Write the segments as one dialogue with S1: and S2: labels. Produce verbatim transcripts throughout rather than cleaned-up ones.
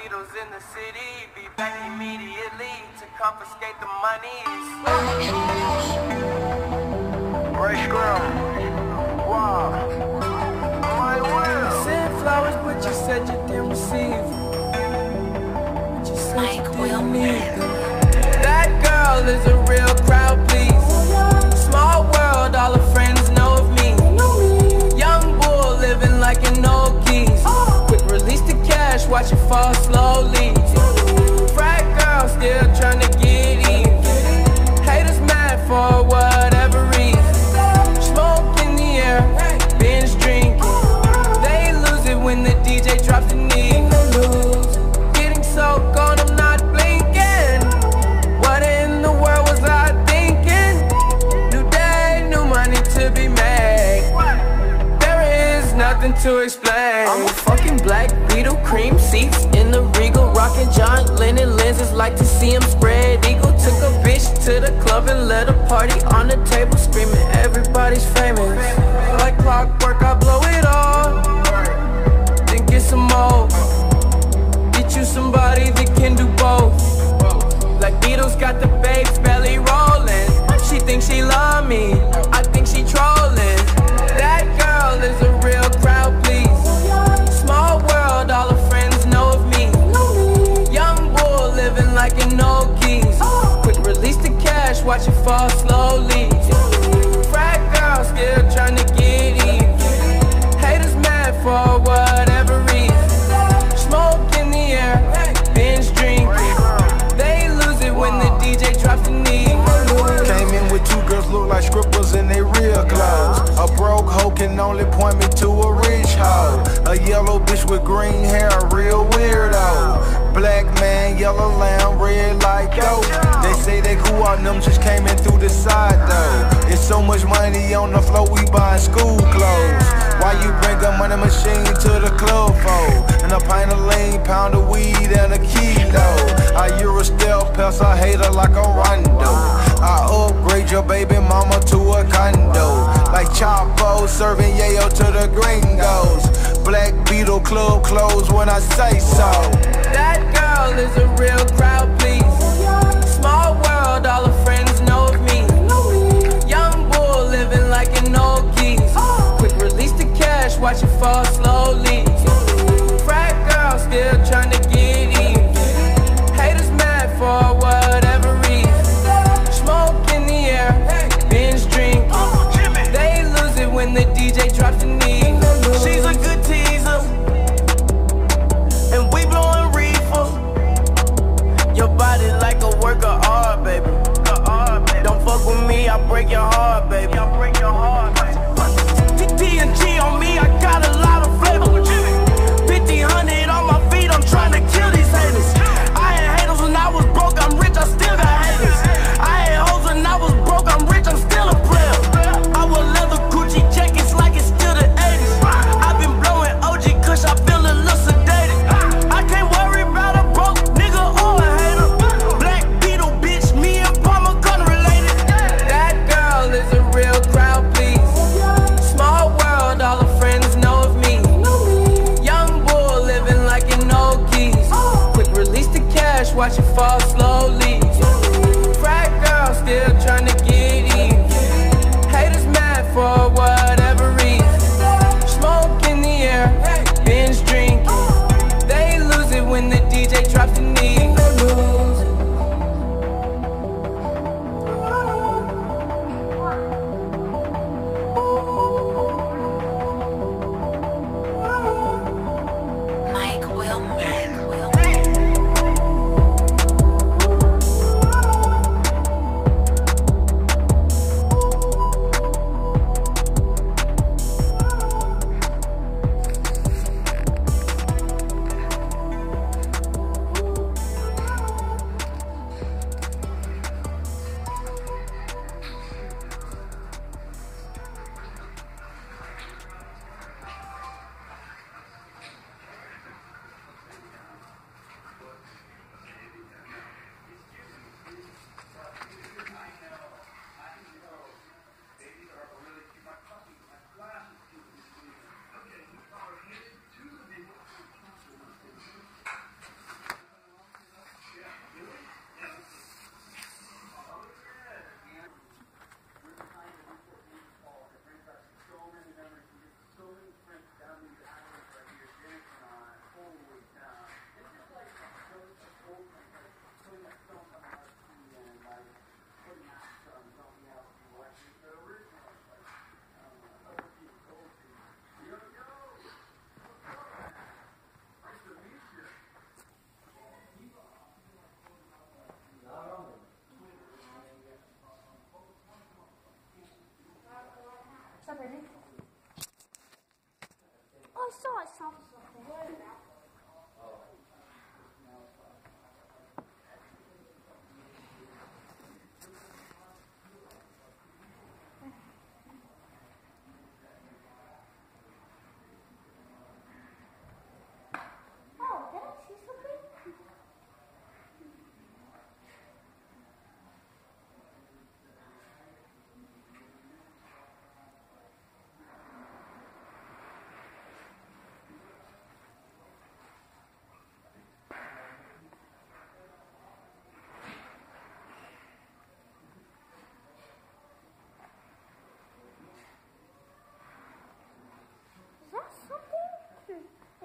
S1: Beatles in the city, be back immediately to confiscate the monies.
S2: Fresh ground. Wow. My will.
S1: Sent flowers, but you said you didn't receive them. But you said you didn't need them. That girl is a real crowd, please. Small world, all her friends know of me. Young bull living like an old geese. Quick release the cash, watch it fall slowly. Frat girl still trying to get in. Haters mad for whatever reason. Smoke in the air, binge drinking. They lose it when the D J drops the knee. Getting so gone, I'm not blinking. What in the world was I thinking? New day, new money to be made. There is nothing to explain. I'm a fucking black Beetle, cream seats in the Regal, rocking John Lennon lenses, like to see him spread eagle. Took a bitch to the club and let a party on the table, screaming everybody's famous. Like clockwork, I blow it all, then get some more. Get you somebody that can do both. Like Beatles got the babes belly rolling. She thinks she love me, I think she trolling. That girl is a real crowd, please. Small world, all her friends know of me. Young bull living like an old geese. Quick release the cash, watch it fall slowly. Frat girl still trying to get in. Haters mad for whatever reason. Smoke in the air, binge drinking. They lose it when the D J drops the knee.
S2: Came in with two girls look like strippers in their real clothes. A broke hoe can only point me to a rich hoe. A yellow bitch with green hair, a real weirdo. Black man, yellow lamb, red like dope. They say they cool on them, just came in through the side though. It's so much money on the floor, we buying school clothes. Why you bring a money machine to the club for? And a pint of lean, pound of weed, and a kilo. I Euro stealth pass, I hate her like a rondo. I upgrade your baby mama to a condo. Like Chapo serving yayo to the gringos. Black Beetle club closed when I say so.
S1: That girl is a real crowd, please. Small world, all her friends know of me. Young bull living like an old geese. Quick release the cash, watch it fall slowly. Frat girl still trying to get in. Haters mad for whatever reason. Smoke in the air, binge drinking. They lose it when the D J drops the knee. She's a good teaser, and we blowing reefer. Your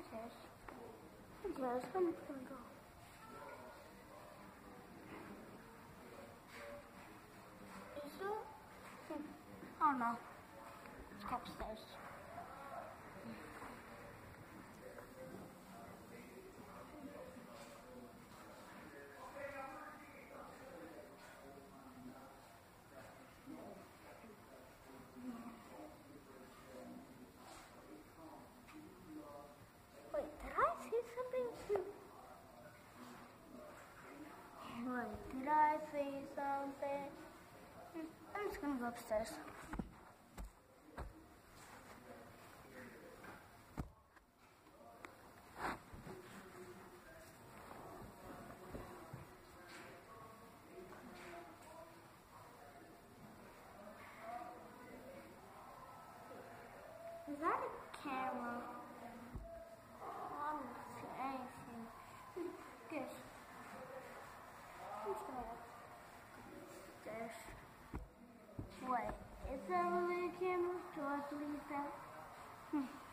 S3: upstairs. Upstairs. I'm just gonna go. Is it? Hmm. Oh no. Let's go upstairs. Wait, did I see something? Wait, did I see something? I'm just gonna go upstairs. Is that a camera? I don't see anything. Good. I'm just gonna go upstairs. Wait, is that really a camera? Do I believe that? Hmm.